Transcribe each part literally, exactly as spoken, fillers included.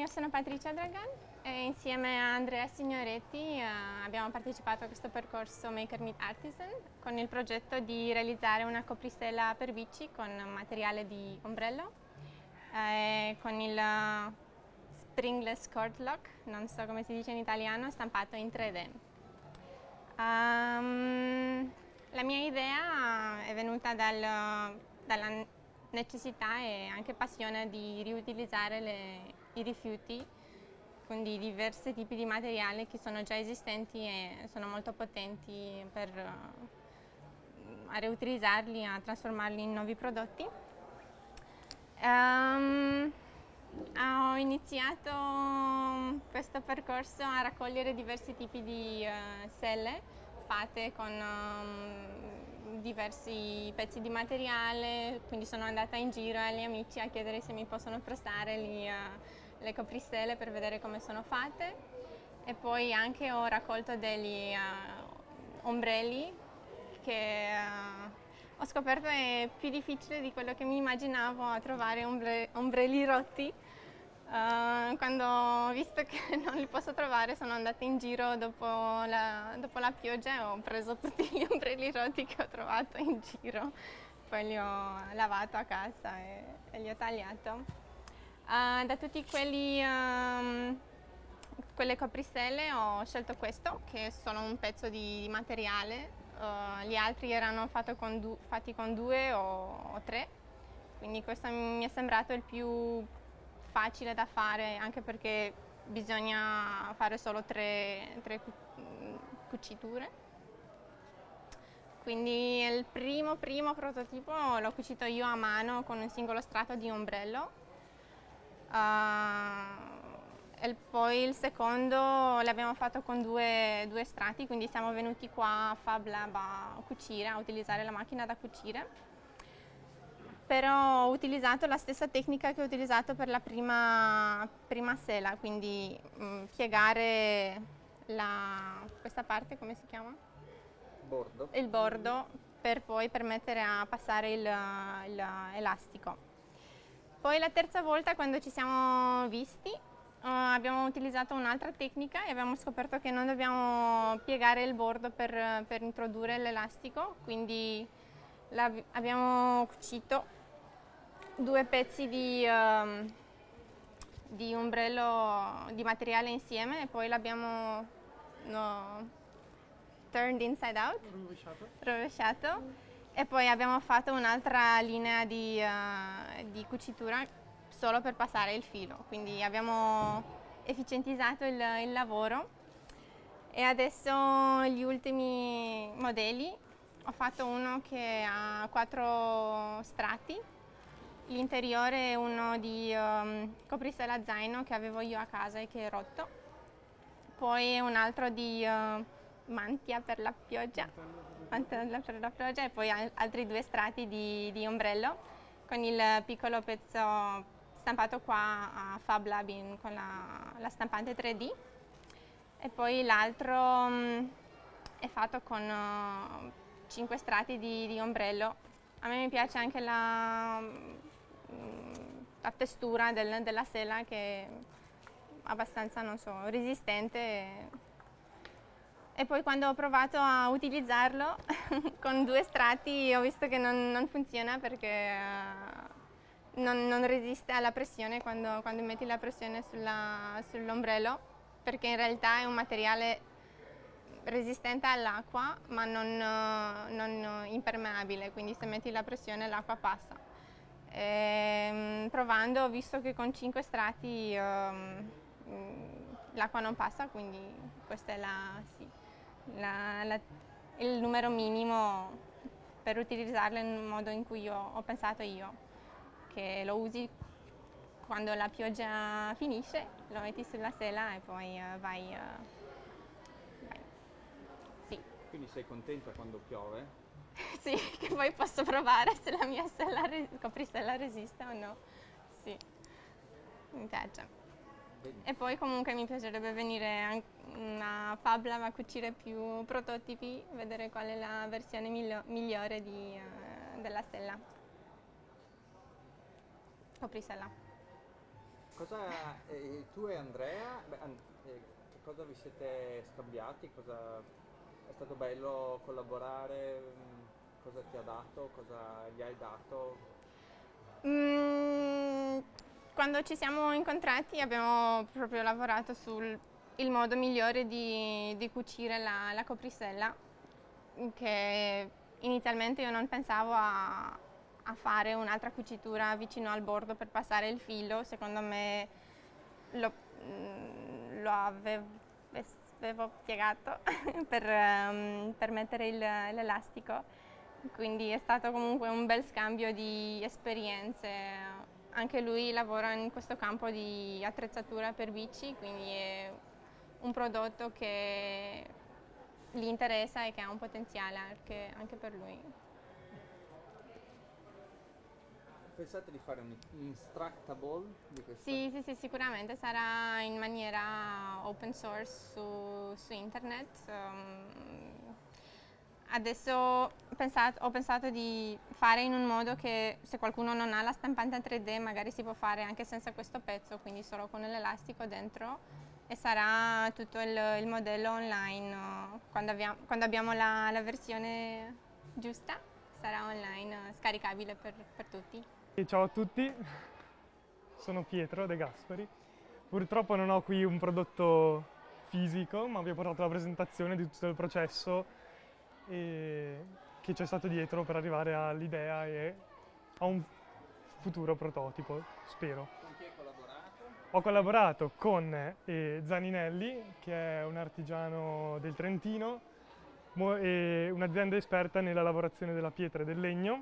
sono Patricia Dragan e insieme a Andrea Signoretti eh, abbiamo partecipato a questo percorso Maker Meet Artisan con il progetto di realizzare una coprisella per bici con materiale di ombrello, eh, con il uh, springless cord lock, non so come si dice in italiano, stampato in tre D. Um, la mia idea è venuta dal, dalla necessità e anche passione di riutilizzare le, i rifiuti, quindi diversi tipi di materiali che sono già esistenti e sono molto potenti per uh, a riutilizzarli, a trasformarli in nuovi prodotti. Um, ho iniziato questo percorso a raccogliere diversi tipi di uh, selle fatte con um, diversi pezzi di materiale, quindi sono andata in giro agli amici a chiedere se mi possono prestare li, uh, le copriselle per vedere come sono fatte, e poi anche ho raccolto degli uh, ombrelli che uh, ho scoperto è più difficile di quello che mi immaginavo a trovare ombre, ombrelli rotti. Uh, quando ho visto che non li posso trovare, sono andata in giro dopo la, dopo la pioggia e ho preso tutti gli ombrelli rotti che ho trovato in giro, poi li ho lavato a casa e, e li ho tagliato. Uh, da tutti quelli, um, quelle copriselle ho scelto questo, che è solo un pezzo di, di materiale. Uh, gli altri erano con fatti con due o, o tre, quindi questo mi è sembrato il più facile da fare, anche perché bisogna fare solo tre, tre cuciture. Quindi il primo primo prototipo l'ho cucito io a mano con un singolo strato di ombrello. Uh, e poi il secondo l'abbiamo fatto con due, due strati, quindi siamo venuti qua a Fab Lab a cucire, a utilizzare la macchina da cucire. Però ho utilizzato la stessa tecnica che ho utilizzato per la prima, prima sela, quindi mh, piegare la, questa parte, come si chiama? Bordo. Il bordo, per poi permettere a passare il, il elastico. Poi la terza volta, quando ci siamo visti, uh, abbiamo utilizzato un'altra tecnica e abbiamo scoperto che non dobbiamo piegare il bordo per, per introdurre l'elastico, quindi abbiamo cucito due pezzi di, um, di ombrello di materiale insieme e poi l'abbiamo no, turned inside out, rovesciato, rovesciato, e poi abbiamo fatto un'altra linea di, uh, di cucitura solo per passare il filo, quindi abbiamo efficientizzato il, il lavoro. E adesso gli ultimi modelli, ho fatto uno che ha quattro strati. L'interiore è uno di um, coprisella zaino che avevo io a casa e che è rotto. Poi un altro di uh, mantia per la pioggia, mantia per la pioggia, e poi altri due strati di, di ombrello con il piccolo pezzo stampato qua a Fab Lab in, con la, la stampante tre D. E poi l'altro um, è fatto con uh, cinque strati di, di ombrello. A me mi piace anche la, la textura del, della sela, che è abbastanza, non so, resistente. E, e poi quando ho provato a utilizzarlo con due strati ho visto che non, non funziona, perché uh, non, non resiste alla pressione quando, quando metti la pressione sull'ombrello, perché in realtà è un materiale resistente all'acqua ma non, non impermeabile, quindi se metti la pressione l'acqua passa. E, provando ho visto che con cinque strati um, l'acqua non passa, quindi questo è la, sì, la, la, il numero minimo per utilizzarlo nel modo in cui io, ho pensato io, che lo usi quando la pioggia finisce, lo metti sulla sela e poi uh, vai, uh, vai. Sì. Quindi sei contenta quando piove? Sì, che poi posso provare se la mia sella, coprisella resiste o no. Sì, mi piace. Benissimo. E poi comunque mi piacerebbe venire a Fab Lab a cucire più prototipi, vedere qual è la versione miglio migliore di, uh, della sella, coprisella. Cosa, eh, tu e Andrea, beh, an- eh, che cosa vi siete scambiati? Cosa, è stato bello collaborare? mm, Cosa ti ha dato? Cosa gli hai dato? Mm, quando ci siamo incontrati abbiamo proprio lavorato sul il modo migliore di, di cucire la, la coprisella, che inizialmente io non pensavo a, a fare un'altra cucitura vicino al bordo per passare il filo. Secondo me lo, mm, lo avevo, avevo piegato per, ehm, per mettere il- l'elastico, quindi è stato comunque un bel scambio di esperienze. Anche lui lavora in questo campo di attrezzatura per bici, quindi è un prodotto che gli interessa e che ha un potenziale anche, anche per lui. Pensate di fare un instructable di questa? Sì, sì, sì, sicuramente sarà in maniera open source su, su internet. Um, adesso ho pensato, ho pensato di fare in un modo che se qualcuno non ha la stampante tre D magari si può fare anche senza questo pezzo, quindi solo con l'elastico dentro, e sarà tutto il, il modello online. uh, Quando, avia- quando abbiamo la, la versione giusta sarà online, uh, scaricabile per, per tutti. E ciao a tutti, sono Pietro De Gasperi. Purtroppo non ho qui un prodotto fisico, ma vi ho portato la presentazione di tutto il processo e- che c'è stato dietro per arrivare all'idea e a un futuro prototipo, spero. Con chi hai collaborato? Ho collaborato con eh, Zaninelli, che è un artigiano del Trentino, mo- e un'azienda esperta nella lavorazione della pietra e del legno.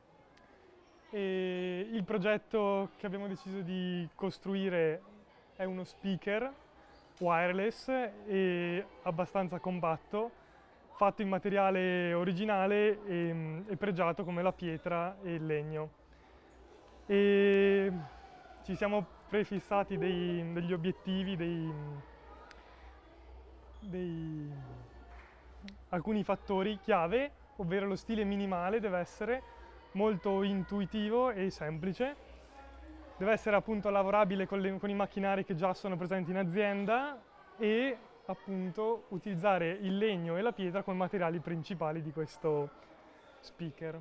E il progetto che abbiamo deciso di costruire è uno speaker wireless e abbastanza compatto, fatto in materiale originale e, e pregiato come la pietra e il legno. E ci siamo prefissati dei- degli obiettivi, dei, dei- alcuni fattori chiave, ovvero lo stile minimale deve essere molto intuitivo e semplice, deve essere appunto lavorabile con, le- con i macchinari che già sono presenti in azienda e appunto utilizzare il legno e la pietra come materiali principali di questo speaker.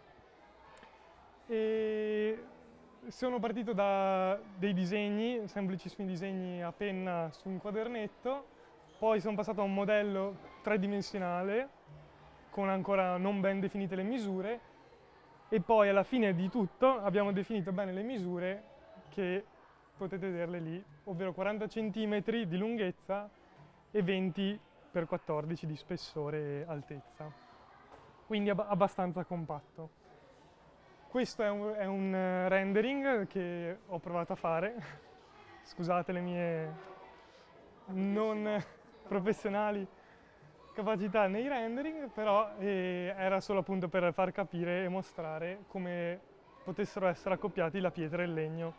E sono partito da dei disegni, semplicissimi disegni a penna su un quadernetto, poi sono passato a un modello tridimensionale con ancora non ben definite le misure e poi alla fine di tutto abbiamo definito bene le misure che potete vederle lì, ovvero quaranta centimetri di lunghezza e venti per quattordici di spessore e altezza, quindi ab- abbastanza compatto. Questo è un, è un eh, rendering che ho provato a fare, scusate le mie non professionali capacità nei rendering, però eh, era solo appunto per far capire e mostrare come potessero essere accoppiati la pietra e il legno.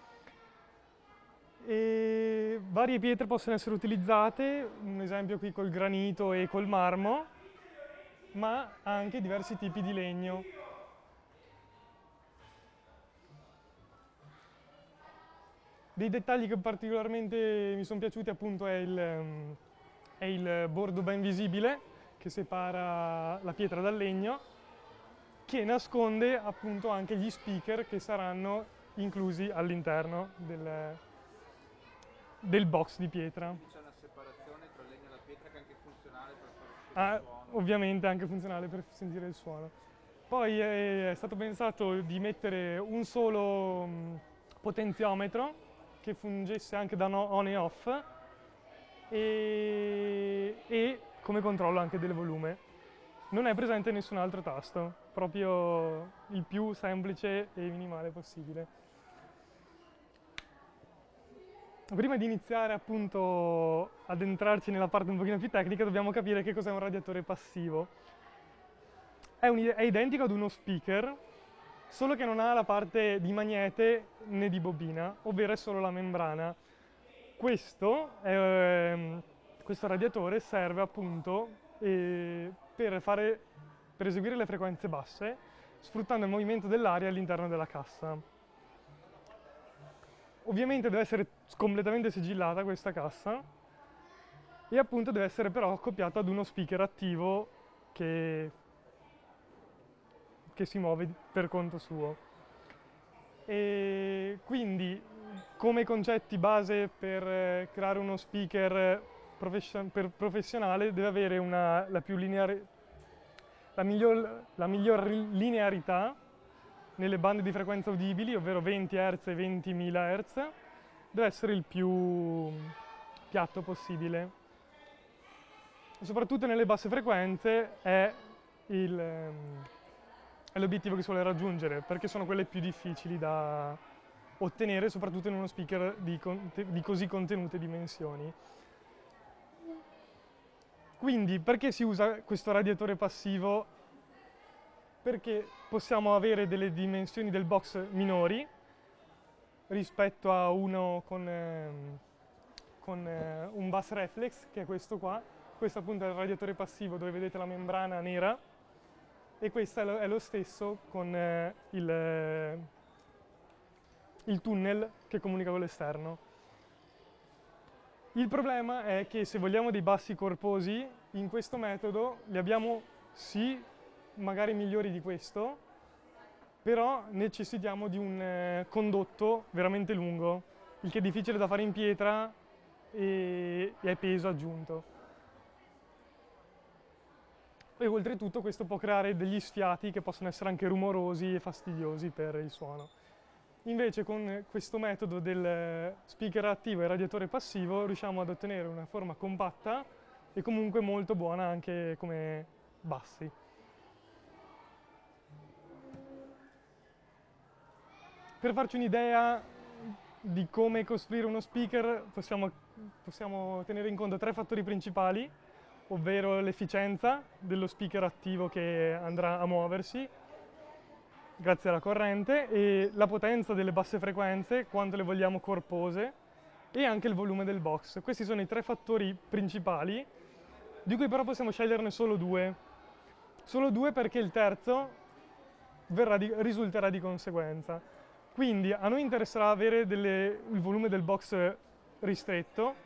E varie pietre possono essere utilizzate, un esempio qui col granito e col marmo, ma anche diversi tipi di legno. Dei dettagli che particolarmente mi sono piaciuti appunto è il, ehm, è il bordo ben visibile che separa la pietra dal legno, che nasconde appunto anche gli speaker che saranno inclusi all'interno del, del box di pietra. Quindi c'è una separazione tra il legno e la pietra che è anche funzionale per far uscire Ah, il suono. ovviamente anche funzionale per sentire il suono. Poi eh, è stato pensato di mettere un solo mh, potenziometro che fungesse anche da no- on e off e, e come controllo anche del volume. Non è presente nessun altro tasto, proprio il più semplice e minimale possibile. Prima di iniziare appunto ad entrarci nella parte un pochino più tecnica dobbiamo capire che cos'è un radiatore passivo. È, un- è identico ad uno speaker, solo che non ha la parte di magnete né di bobina, ovvero è solo la membrana. Questo, ehm, questo radiatore serve appunto eh, per fare, per eseguire le frequenze basse, sfruttando il movimento dell'aria all'interno della cassa. ovviamente deve essere completamente sigillata questa cassa e appunto deve essere però accoppiata ad uno speaker attivo che, che si muove per conto suo. E quindi come concetti base per eh, creare uno speaker profession- per professionale deve avere una, la, più lineare, la, miglior, la miglior linearità nelle bande di frequenza udibili, ovvero venti hertz e ventimila hertz, deve essere il più piatto possibile. E soprattutto nelle basse frequenze è, il, è l'obiettivo che si vuole raggiungere, perché sono quelle più difficili da ottenere, soprattutto in uno speaker di, di così contenute dimensioni. Quindi perché si usa questo radiatore passivo? Perché possiamo avere delle dimensioni del box minori rispetto a uno con, ehm, con eh, un bus reflex, che è questo qua. Questo appunto è il radiatore passivo dove vedete la membrana nera, e questo è lo, è lo stesso con eh, il, eh, il tunnel che comunica con l'esterno. Il problema è che se vogliamo dei bassi corposi, in questo metodo li abbiamo sì magari migliori di questo, però necessitiamo di un eh, condotto veramente lungo, il che è difficile da fare in pietra e, e è peso aggiunto. E oltretutto questo può creare degli sfiati che possono essere anche rumorosi e fastidiosi per il suono. Invece con questo metodo del speaker attivo e radiatore passivo riusciamo ad ottenere una forma compatta e comunque molto buona anche come bassi. Per farci un'idea di come costruire uno speaker possiamo, possiamo tenere in conto tre fattori principali, ovvero l'efficienza dello speaker attivo che andrà a muoversi grazie alla corrente, e la potenza delle basse frequenze, quanto le vogliamo corpose, e anche il volume del box. Questi sono i tre fattori principali, di cui però possiamo sceglierne solo due. Solo due perché il terzo verrà di, risulterà di conseguenza. Quindi a noi interesserà avere delle, il volume del box ristretto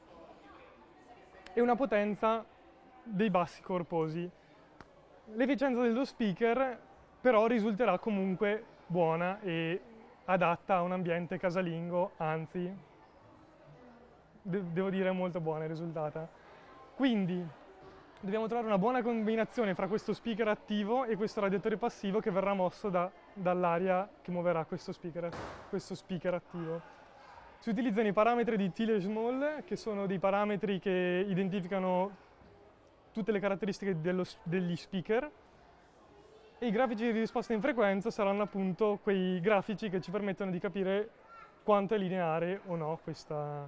e una potenza dei bassi corposi. L'efficienza dello speaker però risulterà comunque buona e adatta a un ambiente casalingo, anzi, de- devo dire molto buona è risultata. Quindi dobbiamo trovare una buona combinazione fra questo speaker attivo e questo radiatore passivo che verrà mosso da, dall'aria che muoverà questo speaker, questo speaker attivo. Si utilizzano i parametri di Thiele-Small, che sono dei parametri che identificano tutte le caratteristiche dello, degli speaker, e i grafici di risposta in frequenza saranno appunto quei grafici che ci permettono di capire quanto è lineare o no questa,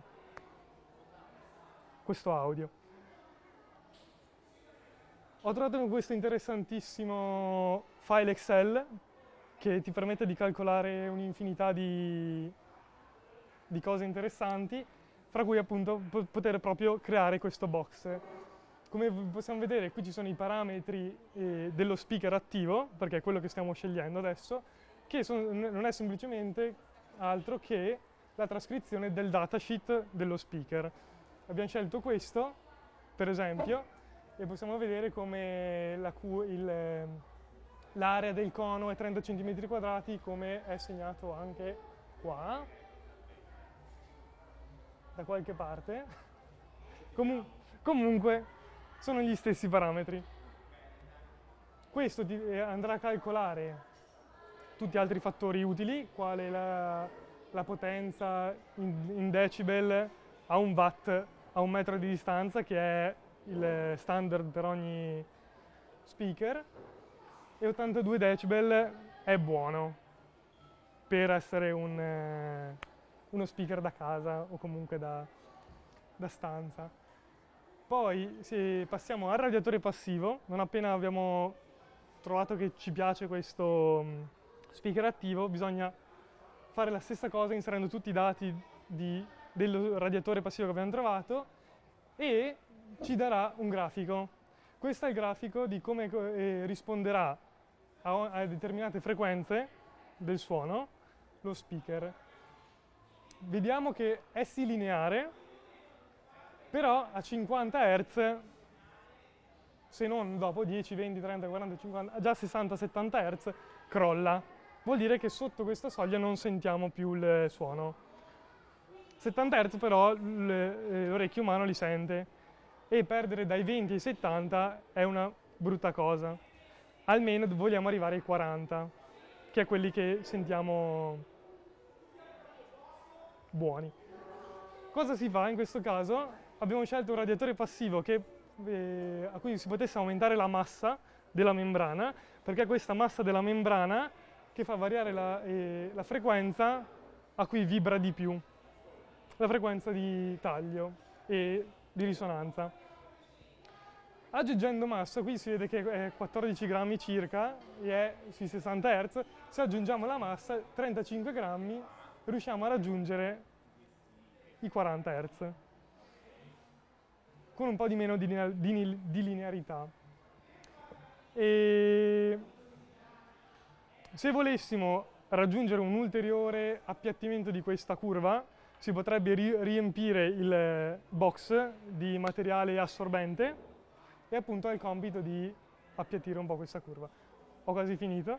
questo audio. Ho trovato questo interessantissimo file Excel che ti permette di calcolare un'infinità di, di cose interessanti, fra cui appunto poter proprio creare questo box. Come possiamo vedere, qui ci sono i parametri eh, dello speaker attivo, perché è quello che stiamo scegliendo adesso, che son, non è semplicemente altro che la trascrizione del datasheet dello speaker. Abbiamo scelto questo, per esempio, e possiamo vedere come la Q, il, l'area del cono è trenta centimetri quadrati, come è segnato anche qua, da qualche parte. Comun- comunque, sono gli stessi parametri. Questo ti andrà a calcolare tutti gli altri fattori utili, quale la, la potenza in, in decibel a un watt a un metro di distanza, che è il standard per ogni speaker, e ottantadue decibel è buono per essere un, eh, uno speaker da casa o comunque da, da stanza. Poi se passiamo al radiatore passivo, non appena abbiamo trovato che ci piace questo speaker attivo, bisogna fare la stessa cosa inserendo tutti i dati di, del radiatore passivo che abbiamo trovato, e ci darà un grafico. Questo è il grafico di come eh, risponderà a, a determinate frequenze del suono lo speaker. vediamo che è sì lineare, però a cinquanta hertz, se non dopo dieci, venti, trenta, quaranta, cinquanta, già sessanta settanta hertz crolla. Vuol dire che sotto questa soglia non sentiamo più il suono. settanta hertz però l'orecchio umano li sente, e perdere dai venti ai settanta è una brutta cosa. Almeno vogliamo arrivare ai quaranta, che è quelli che sentiamo buoni. Cosa si fa in questo caso? Abbiamo scelto un radiatore passivo che, eh, a cui si potesse aumentare la massa della membrana, perché è questa massa della membrana che fa variare la, eh, la frequenza a cui vibra di più, la frequenza di taglio e di risonanza. Aggiungendo massa, qui si vede che è quattordici grammi circa e è sui sessanta hertz. Se aggiungiamo la massa, trentacinque grammi, riusciamo a raggiungere i quaranta hertz con un po' di meno di, di, di linearità. E se volessimo raggiungere un ulteriore appiattimento di questa curva, si potrebbe ri riempire il box di materiale assorbente, e appunto ha il compito di appiattire un po' questa curva. Ho quasi finito.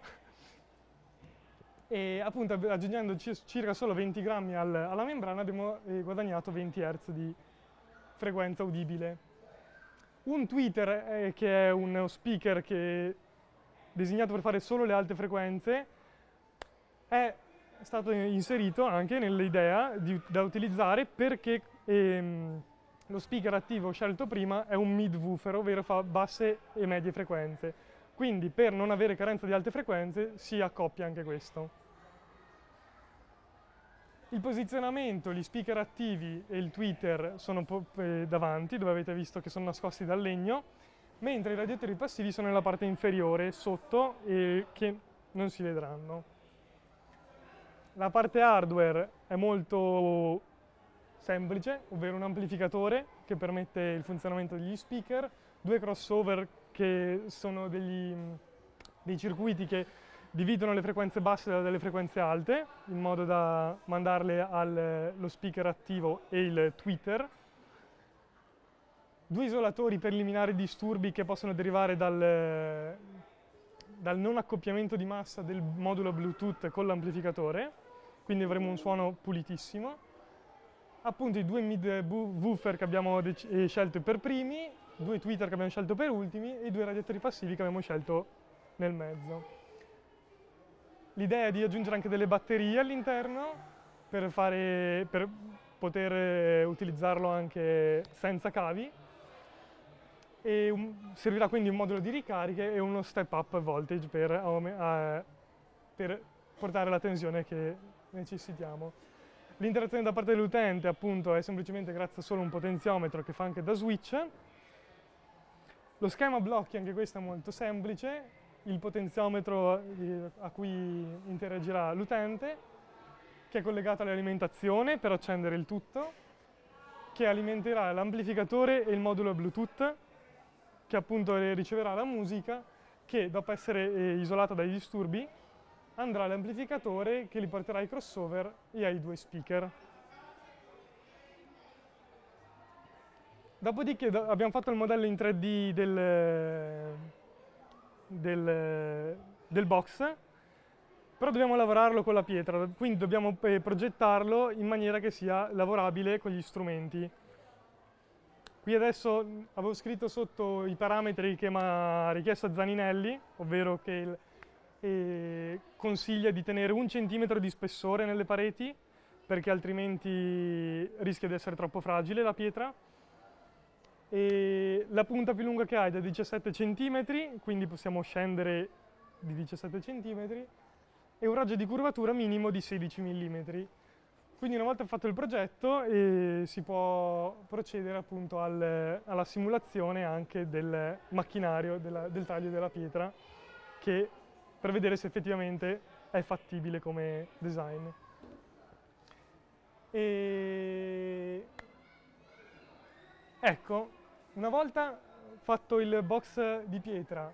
E appunto aggiungendo circa solo venti grammi al, alla membrana abbiamo eh, guadagnato venti hertz di frequenza udibile. Un tweeter, eh, che è uno speaker che è designato per fare solo le alte frequenze, è stato inserito anche nell'idea da utilizzare perché ehm, lo speaker attivo scelto prima è un mid-woofer, ovvero fa basse e medie frequenze. Quindi per non avere carenza di alte frequenze si accoppia anche questo. Il posizionamento, gli speaker attivi e il tweeter sono eh, davanti, dove avete visto che sono nascosti dal legno, mentre i radiatori passivi sono nella parte inferiore, sotto, e che non si vedranno. La parte hardware è molto semplice, ovvero un amplificatore che permette il funzionamento degli speaker, due crossover che sono degli, dei circuiti che dividono le frequenze basse dalle frequenze alte, in modo da mandarle allo speaker attivo e il tweeter. Due isolatori per eliminare i disturbi che possono derivare dal, dal non accoppiamento di massa del modulo Bluetooth con l'amplificatore, quindi avremo un suono pulitissimo. Appunto i due mid-woofer che abbiamo scelto per primi, due tweeter che abbiamo scelto per ultimi e i due radiatori passivi che abbiamo scelto nel mezzo. L'idea è di aggiungere anche delle batterie all'interno per, fare, per poter utilizzarlo anche senza cavi, e un, servirà quindi un modulo di ricariche e uno step up voltage per, uh, per portare la tensione che necessitiamo. L'interazione da parte dell'utente appunto è semplicemente grazie solo a un potenziometro che fa anche da switch. Lo schema blocchi, anche questo è molto semplice, il potenziometro a cui interagirà l'utente, che è collegato all'alimentazione per accendere il tutto, che alimenterà l'amplificatore e il modulo Bluetooth, che appunto riceverà la musica, che dopo essere isolata dai disturbi andrà all'amplificatore che li porterà ai crossover e ai due speaker. Dopodiché abbiamo fatto il modello in tre D del, del, del box, però dobbiamo lavorarlo con la pietra, quindi dobbiamo progettarlo in maniera che sia lavorabile con gli strumenti. Qui adesso avevo scritto sotto i parametri che mi ha richiesto Zaninelli, ovvero che il, eh, consiglia di tenere un centimetro di spessore nelle pareti, perché altrimenti rischia di essere troppo fragile la pietra. E la punta più lunga che ha è da diciassette centimetri, quindi possiamo scendere di diciassette centimetri, e un raggio di curvatura minimo di sedici millimetri. Quindi una volta fatto il progetto eh, si può procedere appunto al, alla simulazione anche del macchinario, della, del taglio della pietra, che, per vedere se effettivamente è fattibile come design. E ecco, una volta fatto il box di pietra,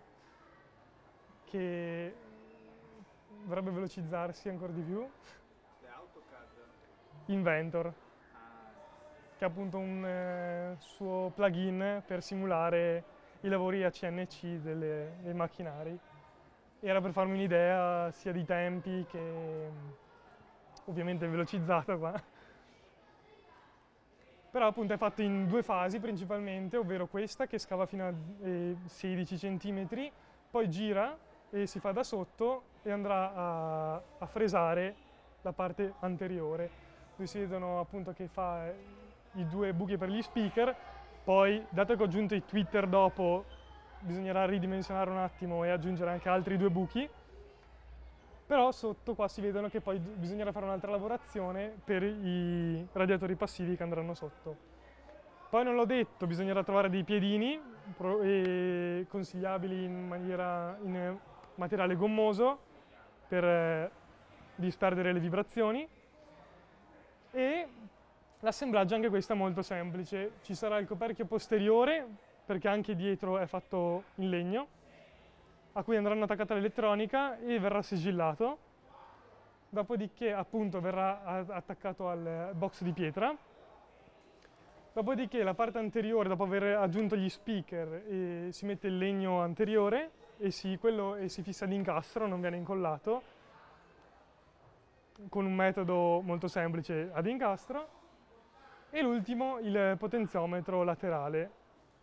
che dovrebbe velocizzarsi ancora di più, Inventor, che è appunto un eh, suo plugin per simulare i lavori A C N C delle, dei macchinari. Era per farmi un'idea sia di tempi che ovviamente velocizzata qua. Però appunto è fatto in due fasi principalmente, ovvero questa che scava fino a eh, sedici centimetri, poi gira e si fa da sotto e andrà a, a fresare la parte anteriore. Qui si vedono appunto che fa eh, i due buchi per gli speaker, poi dato che ho aggiunto i tweeter dopo bisognerà ridimensionare un attimo e aggiungere anche altri due buchi, però sotto qua si vedono che poi bisognerà fare un'altra lavorazione per i radiatori passivi che andranno sotto. Poi non l'ho detto, bisognerà trovare dei piedini pro- e consigliabili in, maniera, in materiale gommoso per eh, disperdere le vibrazioni, e l'assemblaggio anche questo è molto semplice. Ci sarà il coperchio posteriore, perché anche dietro è fatto in legno, a cui andranno attaccata l'elettronica e verrà sigillato, dopodiché appunto verrà attaccato al box di pietra, dopodiché la parte anteriore, dopo aver aggiunto gli speaker, eh, si mette il legno anteriore e si, quello, e si fissa d'incastro, non viene incollato, con un metodo molto semplice ad incastro, e l'ultimo il potenziometro laterale.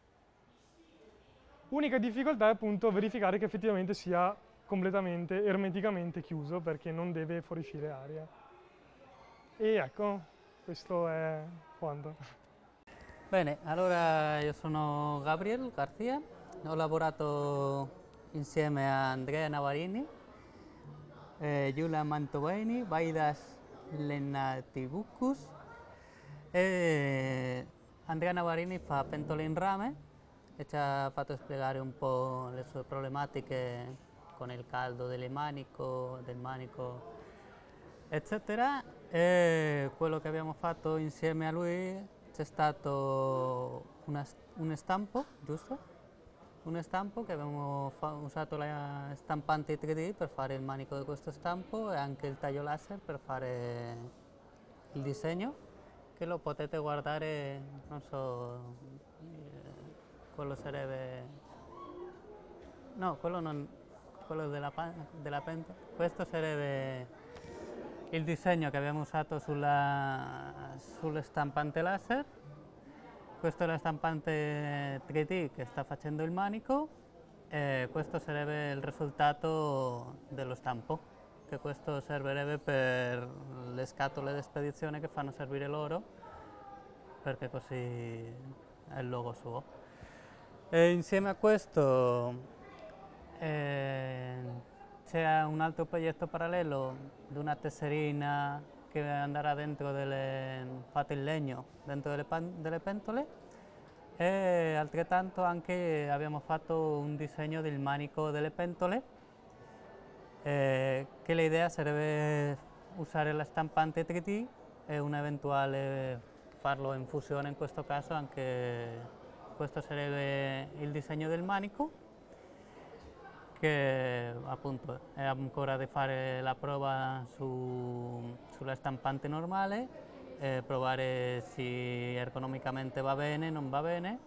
Unica difficoltà è appunto verificare che effettivamente sia completamente, ermeticamente chiuso, perché non deve fuoriuscire aria. E ecco, questo è quanto. Bene, allora io sono Gabriel Garcia, ho lavorato insieme a Andrea Navarini, eh, Giulia Mantoveni, Vaidas Lennatibucus, e Andrea Navarini fa pentole in rame e ci ha fatto spiegare un po' le sue problematiche con il caldo delle manico, del manico, eccetera. E quello che abbiamo fatto insieme a lui c'è stato una, un stampo, giusto? Un stampo che abbiamo fa- usato la stampante tre D per fare il manico di questo stampo e anche il taglio laser per fare il disegno, che lo potete guardare, non so, quello sarebbe, no, quello non, quello della, della pentola, questo sarebbe il disegno che abbiamo usato sulla, sulla stampante laser. Questa è la stampante tre D che sta facendo il manico e questo sarebbe il risultato dello stampo, che questo servirebbe per le scatole di spedizione che fanno servire loro, perché così è il logo suo. E insieme a questo eh, c'è un altro progetto parallelo di una tesserina che andrà dentro delle, fatta in legno, dentro delle, pan, delle pentole, e altrettanto anche abbiamo fatto un disegno del manico delle pentole, eh, che l'idea sarebbe usare la stampante tre D e un eventuale farlo in fusione, in questo caso anche questo sarebbe il disegno del manico, che appunto è ancora da fare la prova su, sulla stampante normale, eh, provare se ergonomicamente va bene, non va bene,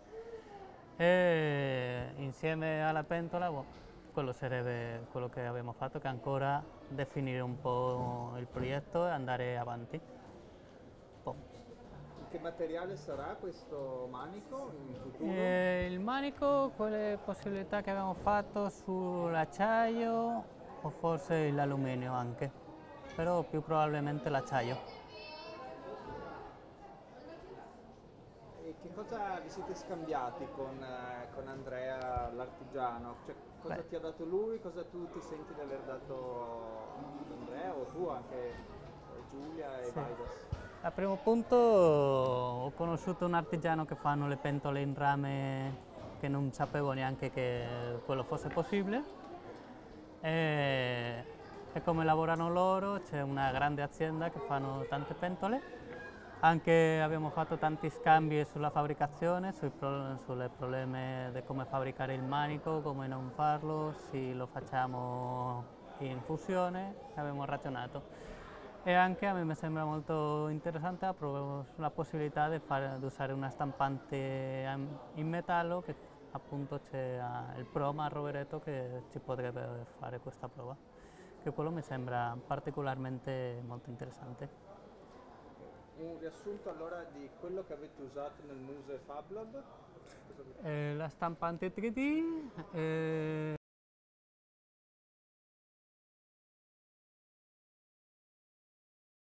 e insieme alla pentola boh, quello sarebbe quello che abbiamo fatto, che ancora definire un po' il progetto e andare avanti. Boh. Che materiale sarà questo manico in futuro? Eh, il manico, quelle possibilità che abbiamo fatto sull'acciaio o forse l'alluminio anche, però più probabilmente l'acciaio. E che cosa vi siete scambiati con, eh, con Andrea l'artigiano? Cioè, cosa Beh. ti ha dato lui, cosa tu ti senti di aver dato ad Andrea, o tu anche eh, Giulia e Sì. Vaidas? Al primo punto ho conosciuto un artigiano che fanno le pentole in rame, che non sapevo neanche che quello fosse possibile, e, e come lavorano loro, c'è una grande azienda che fanno tante pentole. Anche abbiamo fatto tanti scambi sulla fabbricazione, sui pro, sulle problemi di come fabbricare il manico, come non farlo, se lo facciamo in fusione, abbiamo ragionato. E anche a me mi sembra molto interessante la, la possibilità di, fare, di usare una stampante in metallo che appunto c'è il Proma a Rovereto che ci potrebbe fare questa prova, che quello mi sembra particolarmente molto interessante. Un riassunto allora di quello che avete usato nel Muse Fab Lab? Eh, la stampante tre D, eh,